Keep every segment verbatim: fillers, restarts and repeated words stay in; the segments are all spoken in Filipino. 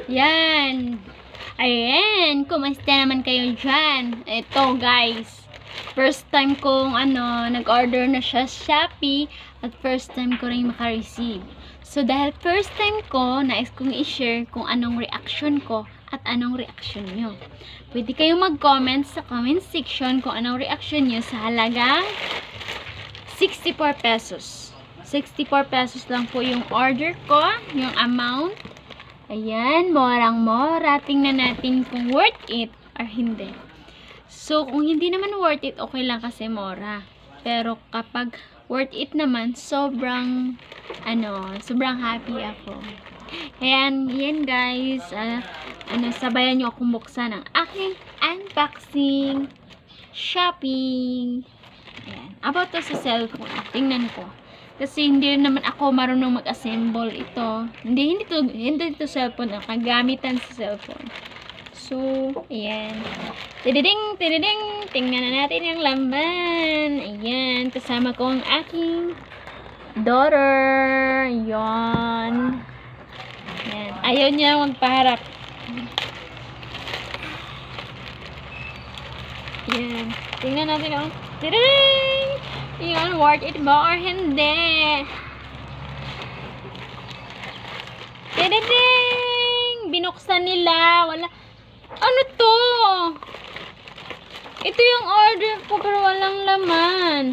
Yan. Ayan, kumusta naman kayo dyan? Ito guys, first time kong ano, nag-order na siya sa Shopee at first time ko rin maka-receive. So dahil first time ko, nais kong i-share kung anong reaction ko at anong reaction nyo. Pwede kayong mag-comment sa comment section kung anong reaction nyo sa halagang sixty-four pesos. sixty-four pesos lang po yung order ko, yung amount. Ayan, morang-mora. Tingnan natin kung worth it or hindi. So, kung hindi naman worth it, okay lang kasi mora. Pero kapag worth it naman, sobrang, ano, sobrang happy ako. Ayan, yan guys. Uh, ano, sabayan nyo akong buksan ng aking unboxing, shopping. Ayan. About to sa cellphone. Tingnan ko. Kasi hindi naman ako marunong mag-assemble ito. Hindi, hindi to, hindi to cellphone. Kagamitan sa cellphone. So, ayan. Tididing, tididing. Tingnan na natin yung laman. Ayan. Kasama ko ang aking daughter. Yon. Ayan. Ayaw niya magpaharap. Ayan. Tingnan natin ang tididing. Yun, worth it ba or hindi? Tididing! Binuksan nila. Wala. Ano to? Ito yung order ko pero walang laman.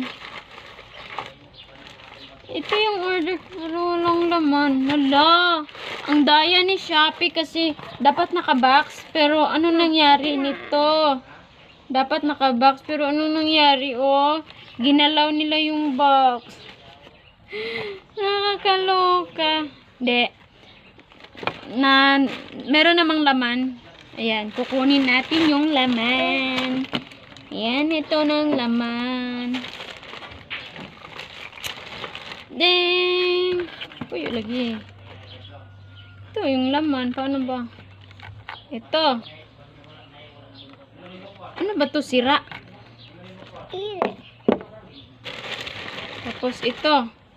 Ito yung order ko pero walang laman. Wala. Ang daya ni Shopee kasi dapat nakabox pero ano nangyari nito? Dapat nakabox pero ano nangyari oh? Ginalaw nila yung box. Nakakaloka. De. Na, meron namang laman. Ayan, kukunin natin yung laman. Ayan, ito ng laman. Ding! Uy, lagi. Ito yung laman. Paano ba? Ito. Ano ba to? Sira? Tapos ito.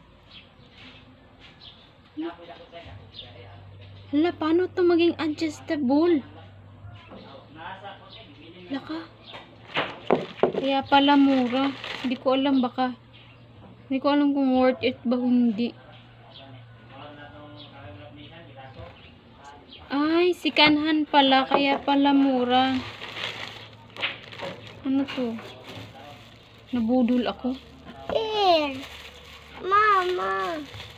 Hala, paano to maging adjustable? Laka. Kaya pala mura. Hindi ko alam baka. Hindi ko alam kung worth it ba hindi. Ay, sikanhan pala. Kaya pala mura. Ano to? Nabudol ako. Here, Mama.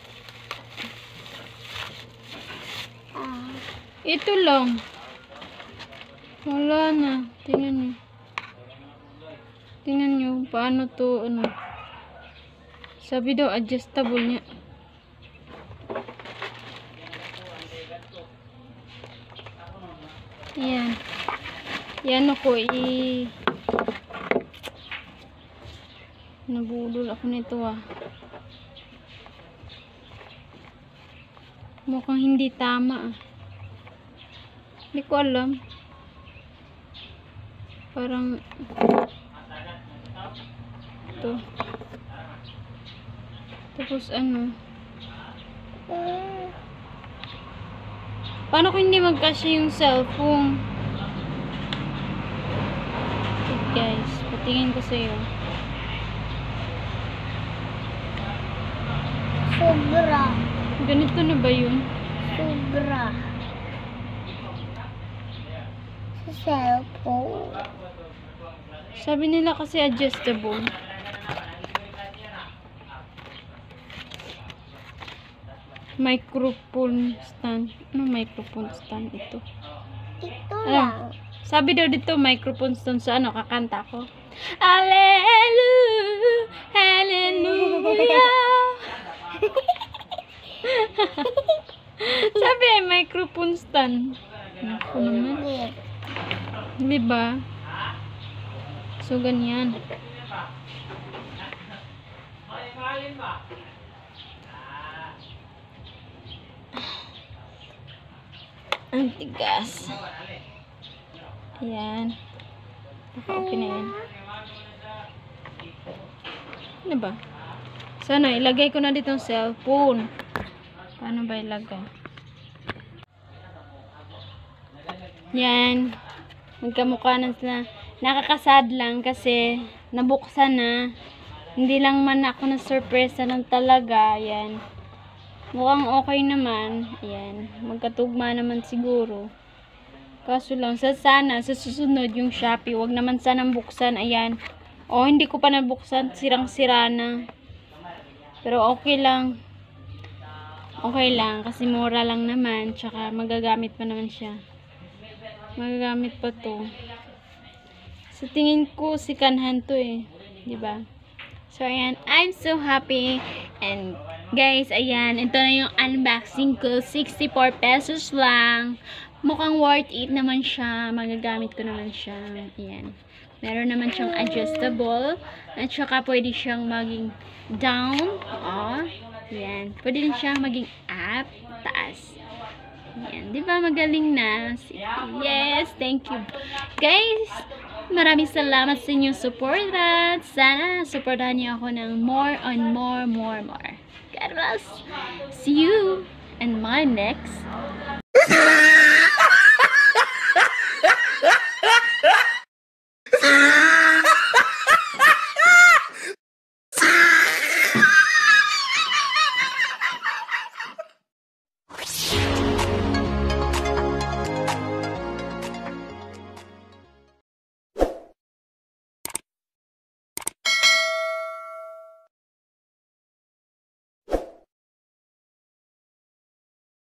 Ah. Ito lang. Wala na. Tingnan nyo. Tingnan nyo. Paano to, ano. Sabi daw, adjustable niya. Yan. Yan ako, i... Nabudol ako nito ah. Mukhang hindi tama ah. Hindi ko alam. Parang ito. Tapos ano? Paano kung hindi magkasya yung cellphone? Okay guys, patingin ko sa iyo. Sobra. Ganito na ba yun? Sobra. Sa cellphone. Sabi nila kasi adjustable. Microphone stand. Ano microphone stand ito? Ito Ah, lang. sabi daw dito microphone stand sa ano, kakanta ko. Hallelujah, hallelujah. Sabi ay microphone stand. Naku naman. Diba? So, ganyan. Ang tigas. Ayan. Okay na yan. Ano ba? Sana, ilagay ko na dito ang cellphone. Paano ba ilagay? Yan. Magkamukha na sila. Nakakasad lang kasi nabuksan na. Hindi lang man ako na surprise lang talaga. Yan. Mukhang okay naman. Ayan. Magkatugma naman siguro. Kaso lang, sa sana, sa susunod yung Shopee, wag naman sanang buksan. Ayan. O, hindi ko pa nabuksan. Sirang-sira na. Pero okay lang. Okay lang. Kasi mura lang naman. Tsaka magagamit pa naman siya. Magagamit pa to. Sa tingin ko, si kanhan to eh. Diba? So, ayan. I'm so happy. And, guys, ayan. Ito na yung unboxing ko. sixty-four pesos lang. Mukhang worth it naman siya. Magagamit ko naman siya. Ayan. Meron naman siyang adjustable. At saka pwede siyang maging down. Oh. Ayan. Pwede din siyang maging up. Taas. Ayan. Diba magaling na? Yes. Thank you. Guys, maraming salamat sa inyong support. At sana supportahan niyo ako ng more on more, more, more. God bless. See you in my next